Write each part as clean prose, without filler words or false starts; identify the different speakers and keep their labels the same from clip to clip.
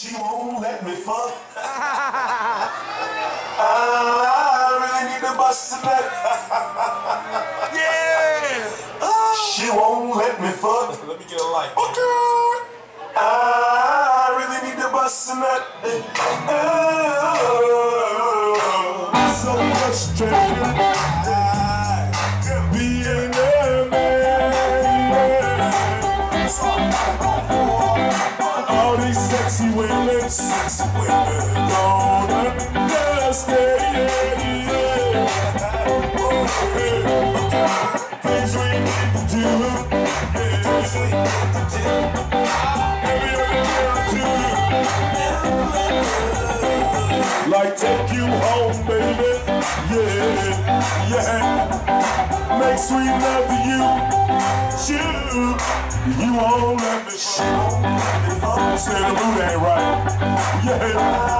Speaker 1: She won't let me fuck. I really need to bust a nut. Yeah. She won't let me fuck. Let me get a light. I really need to bust a nut. So frustrated. Being a man. All these sexy women don't understand. Things we need to do. Like take you home, baby. Yeah, yeah. Make sweet love to you. Shoot. You won't let me shoot. Say the mood ain't right. Yeah.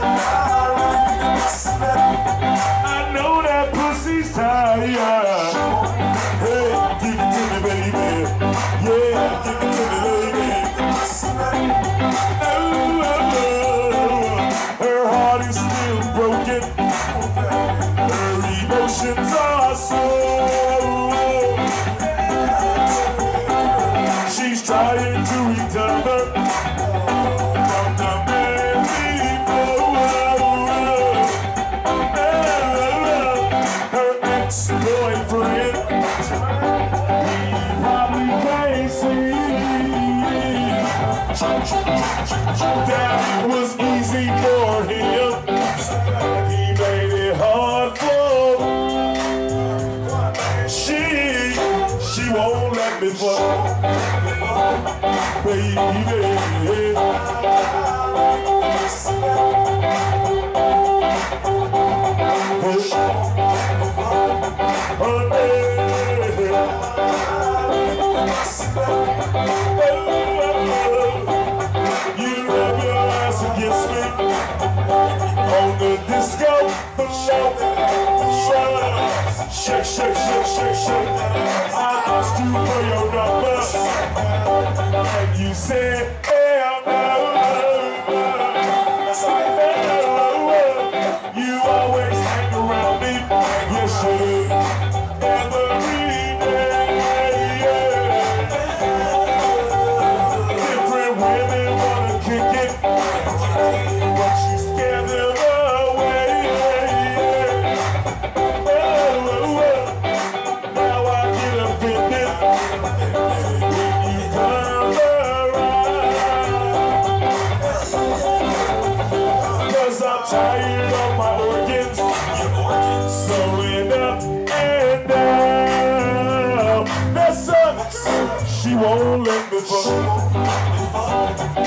Speaker 1: I know that pussy's tired. Hey, give it to me, baby. Yeah, give it to me, baby. Her heart is still broken. Her emotions are sore. She's trying to recover from the man before. Her ex-boyfriend, he probably can't see that it was easy for him. He made it hard for she won't let me fuck, baby. You rub your ass against me on the disco floor. Shake, shake, shake, shake, shake. I asked you for your number, and you said, hell no. You always hang around me, yes you do. Every day. Different women wanna kick it, but you scare them away. Now I get offended when you come around. 'Cause I'm tired of my organs slowing up and down. That sucks. She won't let me fuck.